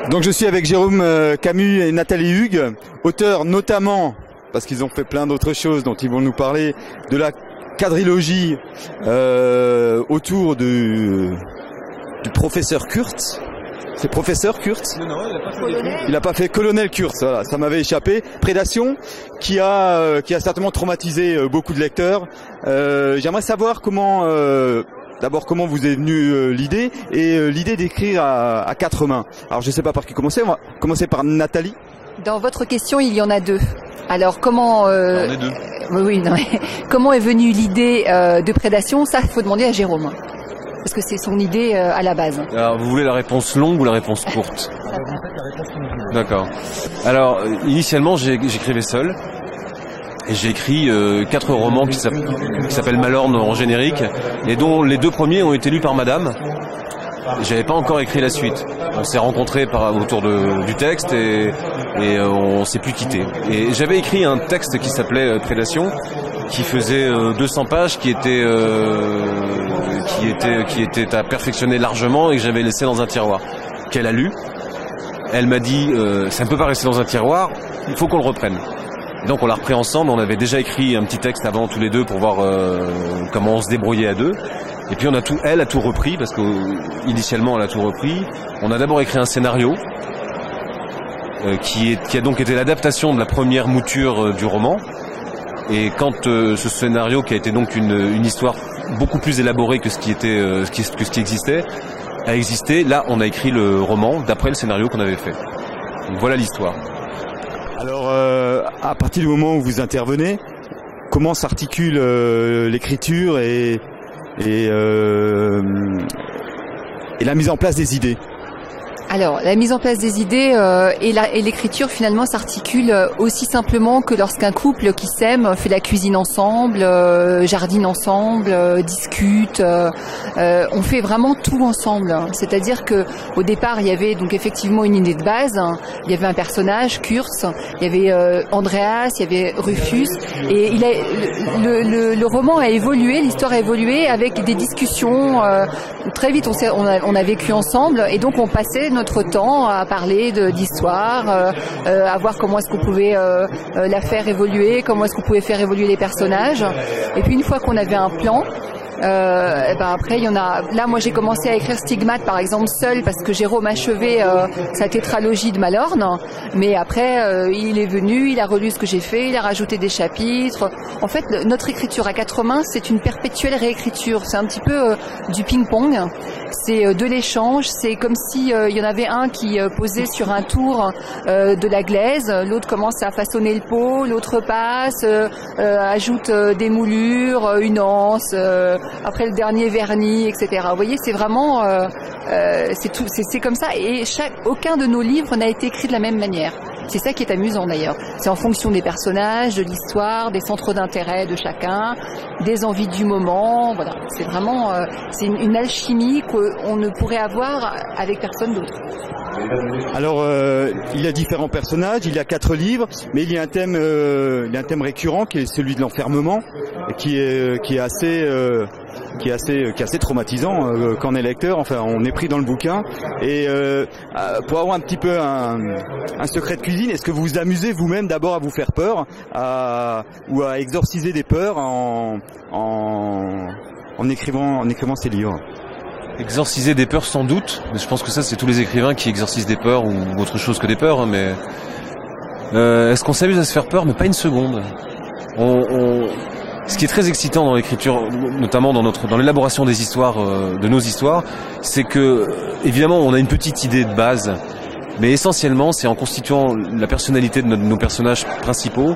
Donc je suis avec Jérôme Camus et Nathalie Hugues, auteurs notamment, parce qu'ils ont fait plein d'autres choses dont ils vont nous parler, de la quadrilogie autour du professeur Kurtz. C'est professeur Kurtz? Non, il n'a pas fait. Il n'a pas fait Colonel Kurtz, voilà, ça m'avait échappé. Prédation, qui a certainement traumatisé beaucoup de lecteurs. J'aimerais savoir comment... D'abord, comment vous est venue l'idée et l'idée d'écrire à quatre mains. Alors, je ne sais pas par qui commencer. On va commencer par Nathalie. Dans votre question, il y en a deux. Alors, comment On est deux. Oui, non, comment est venue l'idée de Prédation? Ça, il faut demander à Jérôme, parce que c'est son idée à la base. Alors, vous voulez la réponse longue ou la réponse courte? D'accord. Alors, initialement, j'écrivais seul. Et j'ai écrit 4 romans qui s'appellent Malorne en générique, et dont les 2 premiers ont été lus par Madame. J'avais pas encore écrit la suite. On s'est rencontrés autour du texte et on s'est plus quittés. Et j'avais écrit un texte qui s'appelait Prédation, qui faisait 200 pages, qui était à perfectionner largement et que j'avais laissé dans un tiroir. Qu'elle a lu. Elle m'a dit ça ne peut pas rester dans un tiroir, il faut qu'on le reprenne. Donc on l'a repris ensemble, on avait déjà écrit un petit texte avant tous les deux pour voir comment on se débrouillait à deux. Et puis elle a tout repris, parce que initialement elle a tout repris. On a d'abord écrit un scénario qui a donc été l'adaptation de la première mouture du roman. Et quand ce scénario, qui a été donc une histoire beaucoup plus élaborée que ce qui existait, a existé, là on a écrit le roman d'après le scénario qu'on avait fait. Donc voilà l'histoire. Alors, à partir du moment où vous intervenez, comment s'articule l'écriture et la mise en place des idées? Alors, la mise en place des idées et l'écriture finalement s'articule aussi simplement que lorsqu'un couple qui s'aime fait la cuisine ensemble, jardine ensemble, discute. On fait vraiment tout ensemble. C'est-à-dire que au départ, il y avait donc effectivement une idée de base. Il y avait un personnage, Kurtz. Il y avait Andreas, il y avait Rufus. Et le roman a évolué, l'histoire a évolué avec des discussions. Très vite, on a vécu ensemble et donc on passait notre temps à parler d'histoire, à voir comment est-ce qu'on pouvait la faire évoluer, comment est-ce qu'on pouvait faire évoluer les personnages. Et puis une fois qu'on avait un plan, après il y en a. Là, moi j'ai commencé à écrire Stigmate par exemple seul parce que Jérôme achevait sa tétralogie de Malorne. Mais après il est venu, il a relu ce que j'ai fait, il a rajouté des chapitres. En fait, notre écriture à quatre mains, c'est une perpétuelle réécriture. C'est un petit peu du ping-pong. C'est de l'échange. C'est comme si il y en avait un qui posait sur un tour de la glaise, l'autre commence à façonner le pot, l'autre passe, ajoute des moulures, une anse. Après le dernier vernis, etc. Vous voyez, c'est vraiment, c'est comme ça. Et aucun de nos livres n'a été écrit de la même manière. C'est ça qui est amusant d'ailleurs. C'est en fonction des personnages, de l'histoire, des centres d'intérêt de chacun, des envies du moment. Voilà, c'est vraiment, c'est une alchimie qu'on ne pourrait avoir avec personne d'autre. Alors, il y a différents personnages, il y a 4 livres, mais il y a un thème récurrent qui est celui de l'enfermement, qui est assez traumatisant quand on est lecteur. Enfin, on est pris dans le bouquin. Et pour avoir un petit peu un secret de cuisine, est-ce que vous vous amusez vous-même d'abord à vous faire peur, ou à exorciser des peurs en écrivant ces livres? Exorciser des peurs sans doute, mais je pense que ça c'est tous les écrivains qui exorcisent des peurs ou autre chose que des peurs, hein, mais est-ce qu'on s'amuse à se faire peur? Mais pas une seconde. Ce qui est très excitant dans l'écriture, notamment dans l'élaboration des histoires, de nos histoires, c'est que évidemment on a une petite idée de base, mais essentiellement c'est en constituant la personnalité de nos personnages principaux.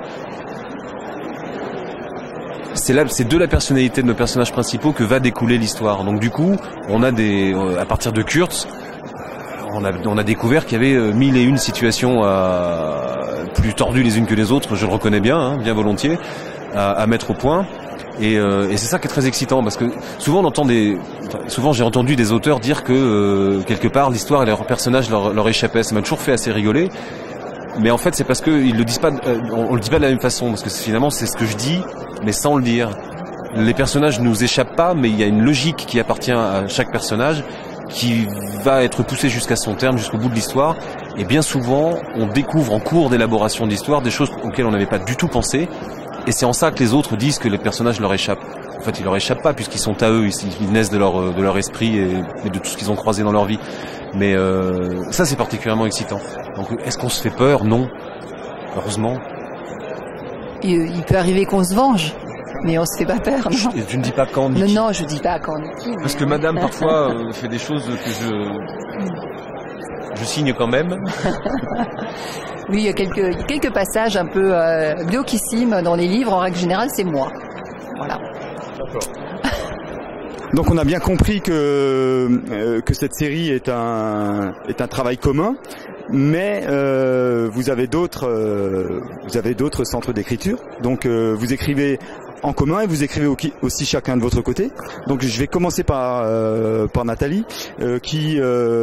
C'est de la personnalité de nos personnages principaux que va découler l'histoire. Donc du coup, on a à partir de Kurtz, on a découvert qu'il y avait 1001 situations plus tordues les unes que les autres, je le reconnais bien, hein, bien volontiers, à mettre au point. Et c'est ça qui est très excitant, parce que souvent j'ai entendu des auteurs dire que quelque part l'histoire et leurs personnages leur échappaient. Ça m'a toujours fait assez rigoler. Mais en fait, c'est parce qu'ils le disent pas, on le dit pas de la même façon, parce que finalement c'est ce que je dis, mais sans le dire. Les personnages nous échappent pas, mais il y a une logique qui appartient à chaque personnage qui va être poussé jusqu'à son terme, jusqu'au bout de l'histoire. Et bien souvent, on découvre en cours d'élaboration de l'histoire des choses auxquelles on n'avait pas du tout pensé. Et c'est en ça que les autres disent que les personnages leur échappent. En fait, ils leur échappent pas puisqu'ils sont à eux, ils naissent de leur esprit et de tout ce qu'ils ont croisé dans leur vie. Mais ça, c'est particulièrement excitant. Donc, est-ce qu'on se fait peur? Non. Heureusement. Il peut arriver qu'on se venge, mais on se fait pas peur. Non. Tu ne dis pas quand ni qui. Non, je dis pas quand ni qui. Parce que madame, parfois, fait des choses que je signe quand même. Oui, il y a quelques passages un peu glauquissimes dans les livres. En règle générale, c'est moi. Voilà. Donc on a bien compris que cette série est un travail commun, mais vous avez d'autres centres d'écriture. Donc vous écrivez en commun et vous écrivez aussi chacun de votre côté. Donc je vais commencer par Nathalie qui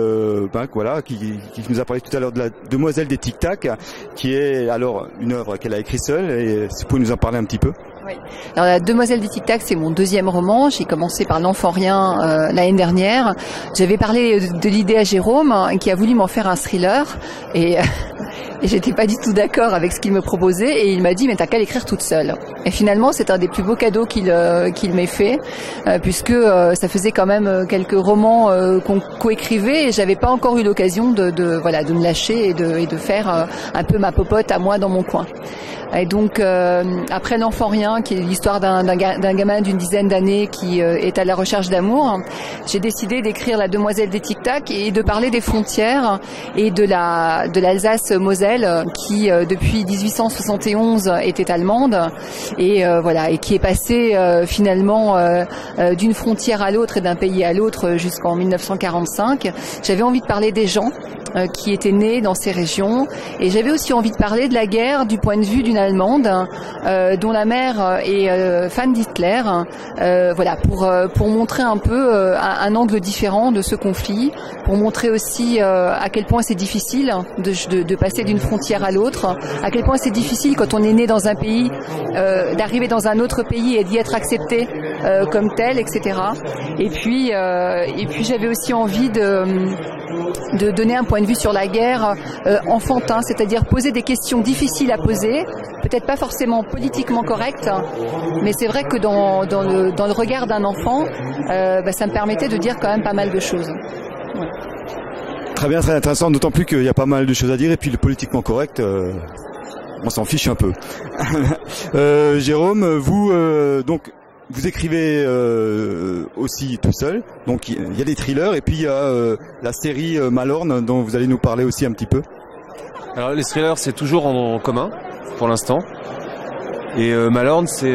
nous a parlé tout à l'heure de la Demoiselle des Tic Tac, qui est alors une œuvre qu'elle a écrite seule, et si vous pouvez nous en parler un petit peu. Oui. Alors la Demoiselle des Tic Tac, c'est mon deuxième roman. J'ai commencé par L'Enfant Rien l'année dernière. J'avais parlé de l'idée à Jérôme qui a voulu m'en faire un thriller et j'étais pas du tout d'accord avec ce qu'il me proposait et il m'a dit mais t'as qu'à l'écrire toute seule. Et finalement c'est un des plus beaux cadeaux qu'il m'ait fait puisque ça faisait quand même quelques romans qu'on coécrivait et j'avais pas encore eu l'occasion de me lâcher et de faire un peu ma popote à moi dans mon coin. Et donc après L'Enfant Rien, qui est l'histoire d'un gamin d'une dizaine d'années qui est à la recherche d'amour, j'ai décidé d'écrire La Demoiselle des Tic Tac et de parler des frontières et de l'Alsace-Moselle qui depuis 1871 était allemande et et qui est passée finalement d'une frontière à l'autre et d'un pays à l'autre jusqu'en 1945. J'avais envie de parler des gens qui étaient nés dans ces régions et j'avais aussi envie de parler de la guerre du point de vue d'une Allemande dont la mère est fan d'Hitler, pour montrer un peu un angle différent de ce conflit, pour montrer aussi à quel point c'est difficile de passer d'une frontière à l'autre, à quel point c'est difficile quand on est né dans un pays d'arriver dans un autre pays et d'y être accepté comme tel, etc. Et puis j'avais aussi envie de donner un point de vue sur la guerre enfantin, c'est-à-dire poser des questions difficiles à poser, peut-être pas forcément politiquement correctes, mais c'est vrai que dans le regard d'un enfant, ça me permettait de dire quand même pas mal de choses. Ouais. Très bien, très intéressant, d'autant plus qu'il y a pas mal de choses à dire, et puis le politiquement correct, on s'en fiche un peu. Jérôme, vous écrivez aussi tout seul, donc il y a des thrillers et puis il y a la série Malorn dont vous allez nous parler aussi un petit peu. Alors les thrillers c'est toujours en commun pour l'instant et Malorn c'est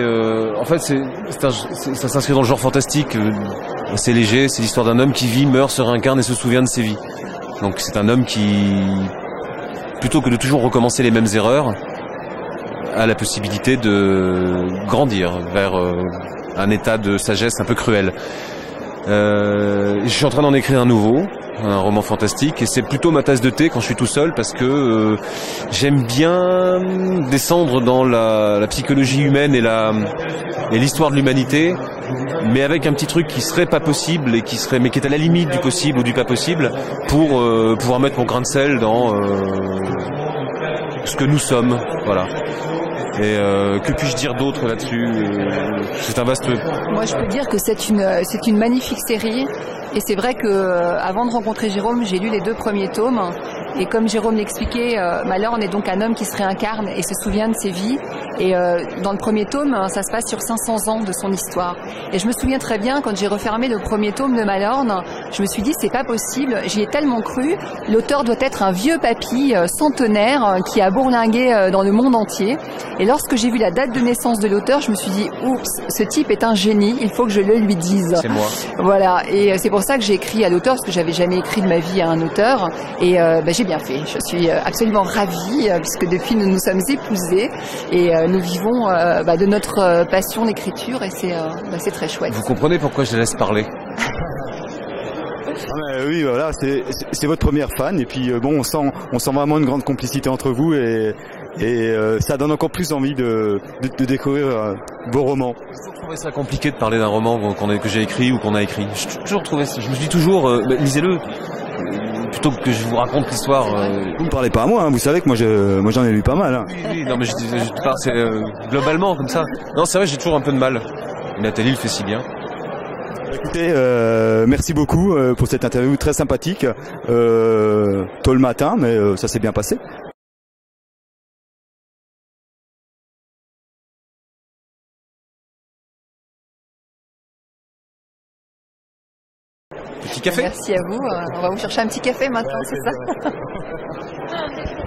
ça s'inscrit dans le genre fantastique, assez léger, c'est l'histoire d'un homme qui vit, meurt, se réincarne et se souvient de ses vies. Donc c'est un homme qui, plutôt que de toujours recommencer les mêmes erreurs, a la possibilité de grandir vers un état de sagesse un peu cruel. Je suis en train d'en écrire un nouveau, un roman fantastique, et c'est plutôt ma tasse de thé quand je suis tout seul parce que j'aime bien descendre dans la psychologie humaine et l'histoire de l'humanité, mais avec un petit truc qui serait pas possible mais qui est à la limite du possible ou du pas possible pour pouvoir mettre mon grain de sel dans ce que nous sommes, voilà. Et que puis-je dire d'autre là-dessus? C'est un vaste... Moi, je peux dire que c'est une magnifique série. Et c'est vrai que avant de rencontrer Jérôme, j'ai lu les 2 premiers tomes. Et comme Jérôme l'expliquait, Malorn est donc un homme qui se réincarne et se souvient de ses vies. Et dans le premier tome, ça se passe sur 500 ans de son histoire. Et je me souviens très bien, quand j'ai refermé le premier tome de Malorn, je me suis dit, c'est pas possible, j'y ai tellement cru. L'auteur doit être un vieux papy centenaire qui a bourlingué dans le monde entier. Et lorsque j'ai vu la date de naissance de l'auteur, je me suis dit, oups, ce type est un génie, il faut que je le lui dise. C'est moi. Voilà, et c'est pour ça que j'ai écrit à l'auteur, parce que j'avais jamais écrit de ma vie à un auteur. Et j'ai bien fait. Je suis absolument ravie, puisque depuis nous nous sommes épousés et nous vivons de notre passion d'écriture et c'est très chouette. Vous comprenez pourquoi je la laisse parler? Oui, voilà, c'est votre première fan et puis bon, on sent vraiment une grande complicité entre vous et ça donne encore plus envie de découvrir vos romans. J'ai trouvé ça compliqué de parler d'un roman que j'ai écrit ou qu'on a écrit. J'ai toujours trouvé ça. Je me suis dit toujours, lisez-le plutôt que je vous raconte l'histoire. Vous ne parlez pas à moi, hein, vous savez que moi j'en ai lu pas mal. Hein. Oui, non mais je te parle globalement comme ça. Non, c'est vrai, j'ai toujours un peu de mal. Nathalie le fait si bien. Écoutez, merci beaucoup pour cette interview très sympathique. Tôt le matin, mais ça s'est bien passé. Petit café. Merci à vous. On va vous chercher un petit café maintenant, c'est ça?